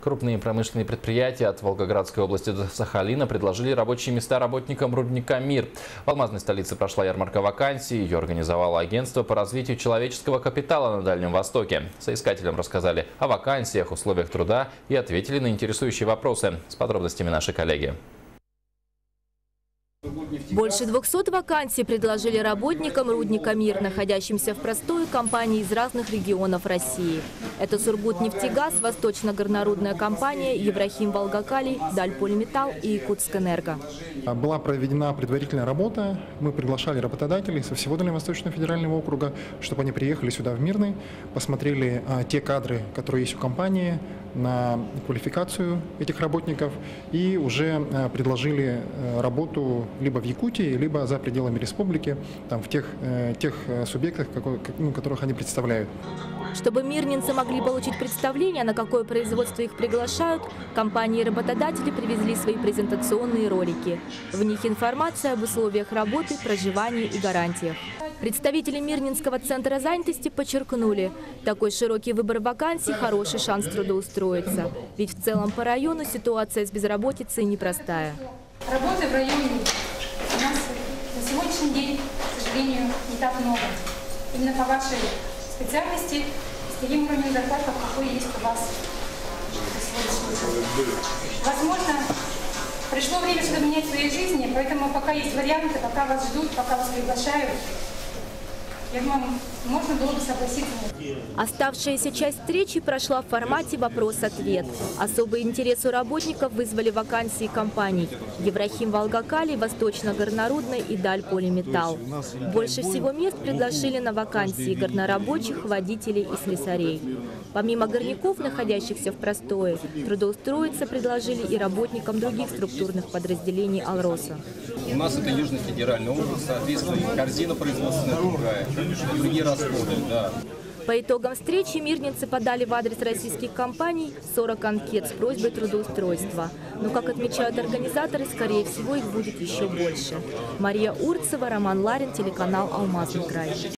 Крупные промышленные предприятия от Волгоградской области до Сахалина предложили рабочие места работникам рудника «Мир». В алмазной столице прошла ярмарка вакансий. Ее организовало агентство по развитию человеческого капитала на Дальнем Востоке. Соискателям рассказали о вакансиях, условиях труда и ответили на интересующие вопросы. С подробностями наши коллеги. Больше 200 вакансий предложили работникам рудника «Мир», находящимся в простое компании из разных регионов России. Это Сургутнефтегаз, Восточно-горнорудная компания, Еврахим Волгокалий, Дальполиметалл и Якутскэнерго. Была проведена предварительная работа. Мы приглашали работодателей со всего Дальневосточного федерального округа, чтобы они приехали сюда в Мирный, посмотрели те кадры, которые есть у компании, на квалификацию этих работников и уже предложили работу либо в Якутии, либо за пределами республики, там, в тех субъектах, которых они представляют. Чтобы мирнинцы могли получить представление, на какое производство их приглашают, компании и работодатели привезли свои презентационные ролики. В них информация об условиях работы, проживании и гарантиях. Представители Мирнинского центра занятости подчеркнули, такой широкий выбор вакансий – хороший шанс трудоустроиться. Ведь в целом по району ситуация с безработицей непростая. Работы в районе у нас на сегодняшний день, к сожалению, не так много. Именно по вашей специальности, с таким уровнем зарплаты, какой есть у вас на сегодняшний день. Возможно, пришло время что-то менять в своей жизни, поэтому пока есть варианты, пока вас ждут, пока вас приглашают, я думаю, можно было бы согласиться. Оставшаяся часть встречи прошла в формате вопрос-ответ. Особый интерес у работников вызвали вакансии компаний Еврахим Волгокалий, Восточно-горнорудный и Дальполиметалл. Больше всего мест приглашили на вакансии горнорабочих, водителей и слесарей. Помимо горняков, находящихся в простое, трудоустроиться предложили и работникам других структурных подразделений «Алроса». У нас это Южный федеральный округ, соответственно, корзина производственная другая, другие расходы, да. По итогам встречи мирнинцы подали в адрес российских компаний 40 анкет с просьбой трудоустройства. Но, как отмечают организаторы, скорее всего, их будет еще больше. Мария Урцева, Роман Ларин, телеканал «Алмазный край».